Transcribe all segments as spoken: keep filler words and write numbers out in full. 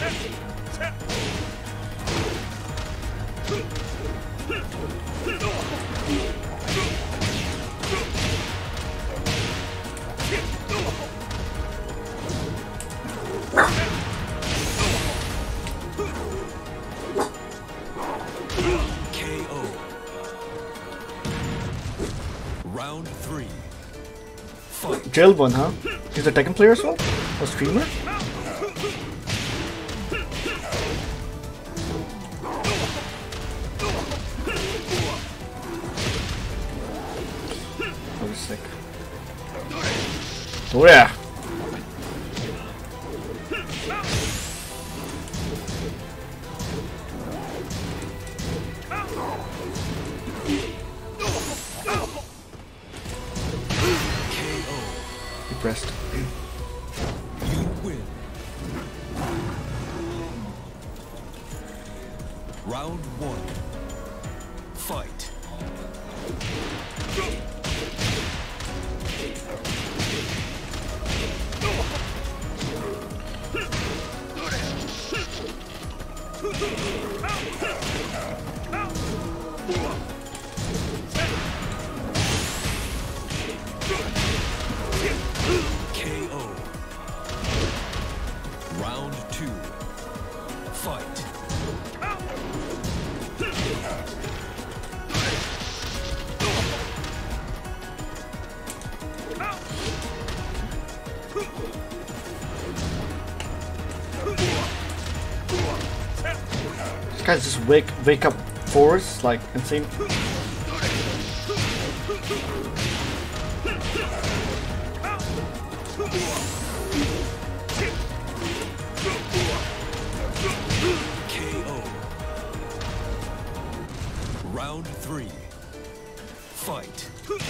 K O. Round three. Fight. Jailbone, huh? He's a Tekken player as well? A streamer? That was sick. Oh yeah! Pressed. You win. Round one. Fight. K O. Round two. Fight. This guy's just wake wake up forwards like insane. K O. Round three. Fight.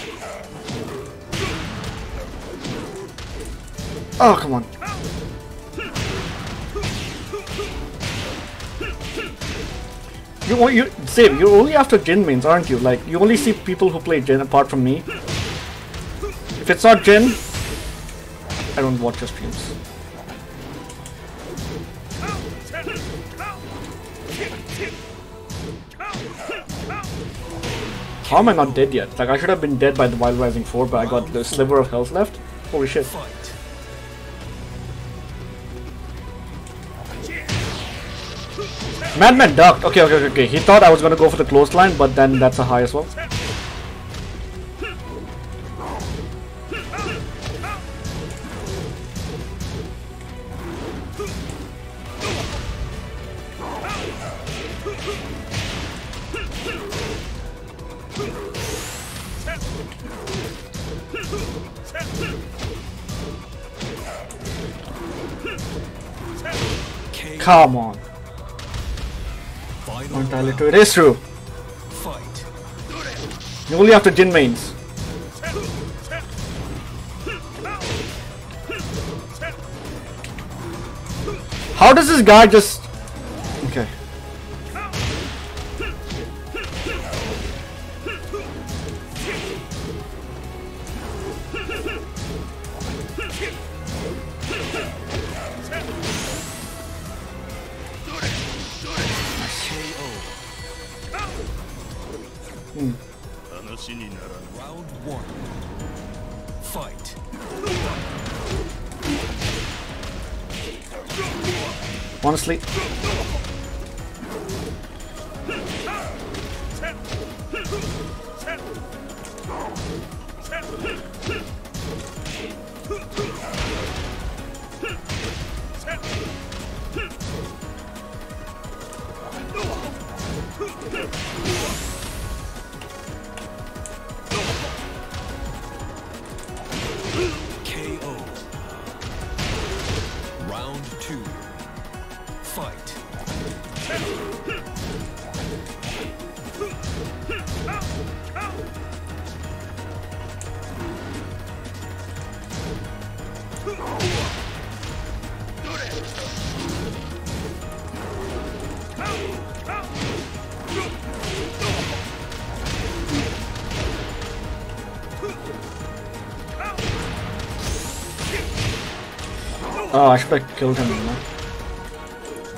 Oh come on. You you same. You're only after Jin mains, aren't you? Like you only see people who play Jin apart from me. If it's not Jin, I don't watch your streams. How am I not dead yet? Like I should have been dead by the Wild Rising four, but I got the sliver of health left. Holy shit. Madman ducked. Okay, okay, okay, okay. He thought I was gonna go for the clothesline, but then that's a high as well. Come on. Mentality. It is true. Fight. You only have to Jin mains. How does this guy just... Okay. Hmm. Round one. Fight. Honestly. K O. Round two. Fight. Oh, I should have killed him, you know?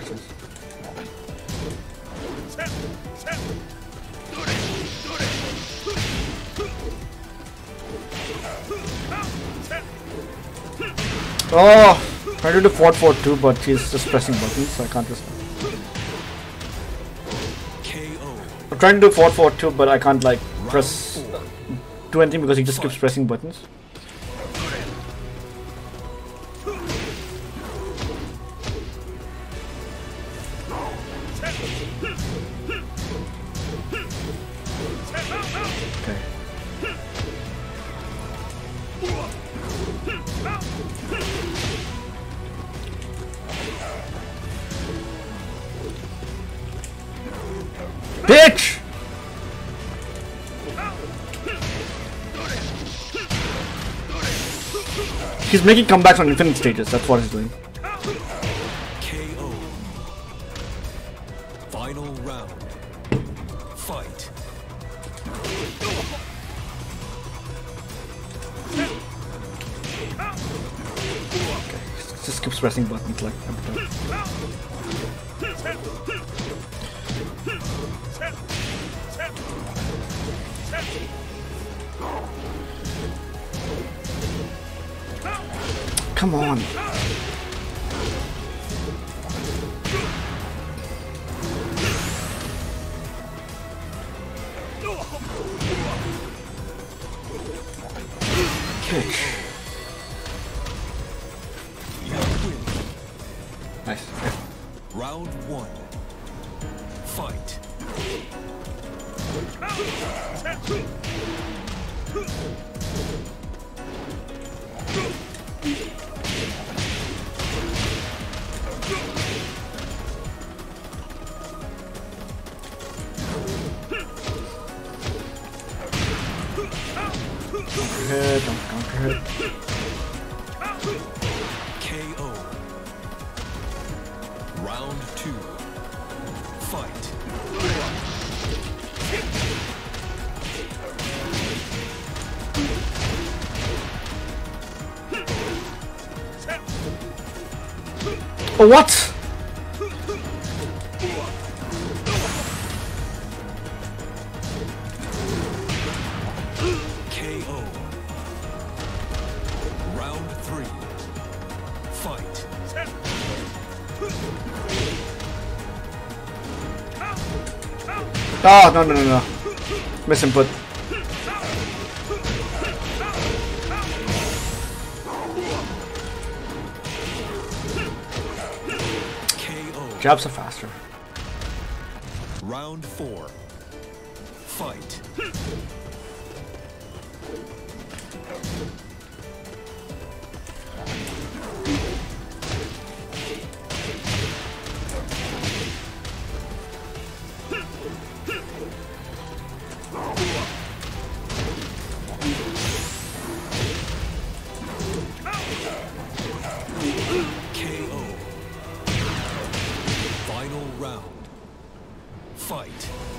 monsters. Oh, trying to do four four two, but he's just pressing buttons, so I can't just. K O. I'm trying to do four four two, but I can't like press do anything because he just keeps pressing buttons. Okay. Bitch! He's making comebacks on infinite stages, that's what he's doing. K O. Final round. Fight. He just keeps pressing buttons like that. Come on. Catch. Nice. Round one. Fight. Counter hit, don't counter hit. K O. Round two. Fight. Oh, what? K O. Round three. Fight. Oh, no, no, no, no. Misinput. K O. Jabs are faster. Round four. Fight. K O. Final round. Fight.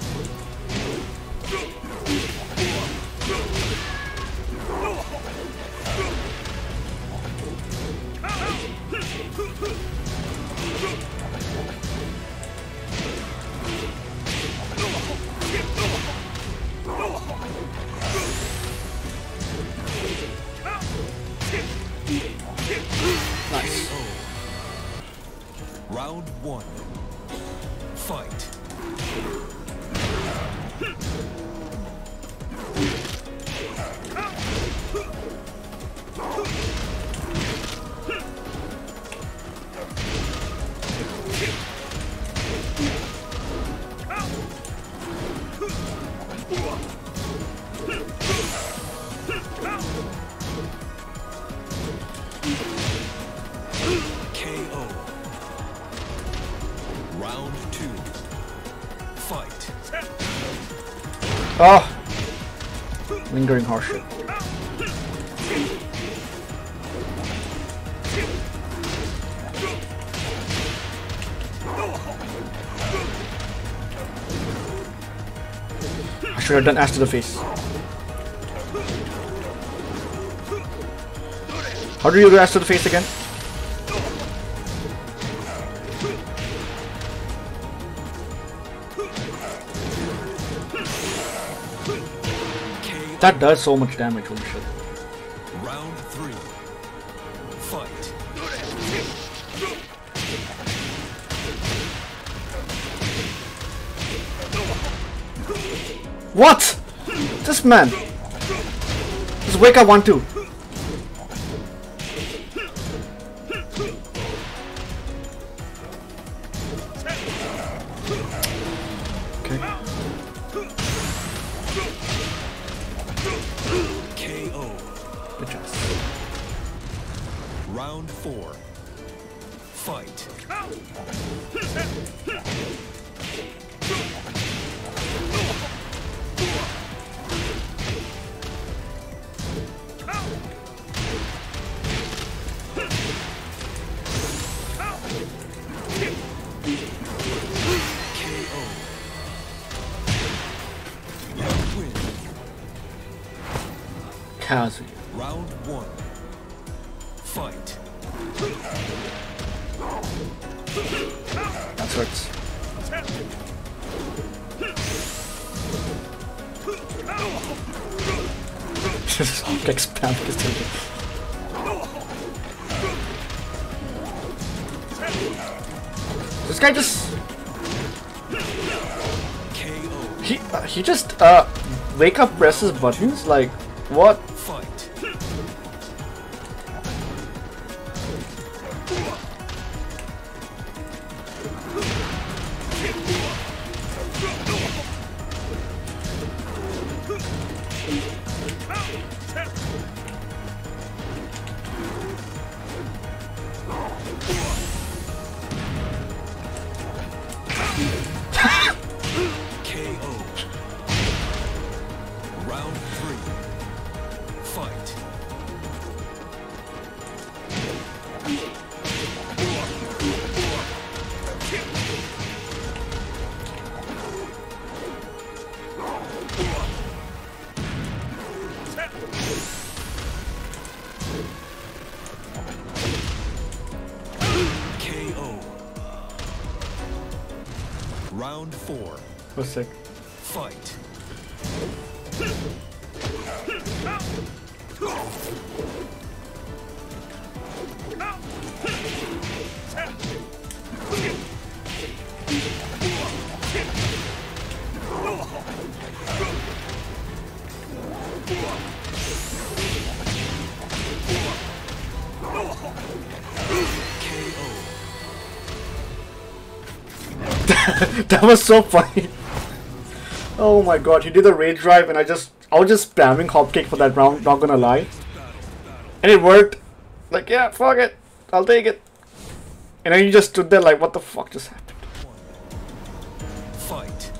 Nice. Round one. Fight. K O. Round two. Fight. Oh! Lingering horseshit. I should have done ash to the face. How do you do ash to the face again? That does so much damage, holy shit. Round three. Fight. What? This man. This wake up one two. Okay. K O. Good choice. Round four. Fight. Kazuya. Round one. Fight. That hurts. Just object spam is tilted. This guy just K O. he uh, he just uh wake up presses buttons like what? Fight. K O. Round three. Fight. K O. Round four. What's sick? Fight. That was so funny. Oh my god, he did the rage drive and I just I was just spamming hopkick for that round, not gonna lie. And it worked. Like, yeah, fuck it. I'll take it. And then he just stood there like, what the fuck just happened? Fight.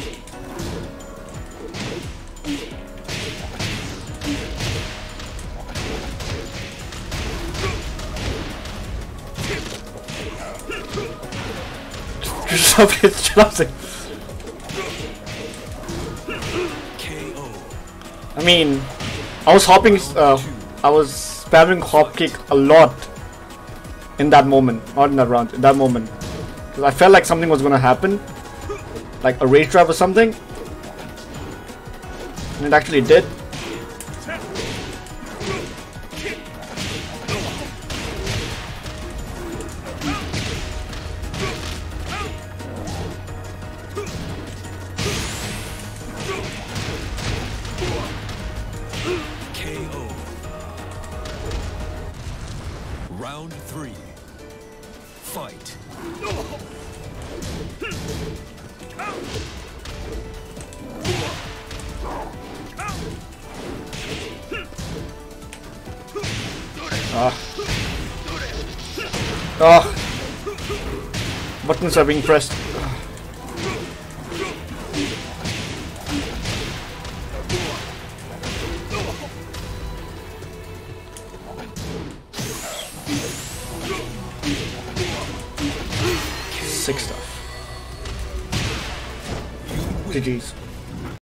Stop it, stop it. K O. I mean, I was hopping, uh, I was spamming hopkick a lot in that moment, not in that round, in that moment. Because I felt like something was gonna happen, like a rage drive or something, and it actually did. K O. Round three. Fight. Ah. Oh. Buttons are being pressed. Sick stuff. G G's.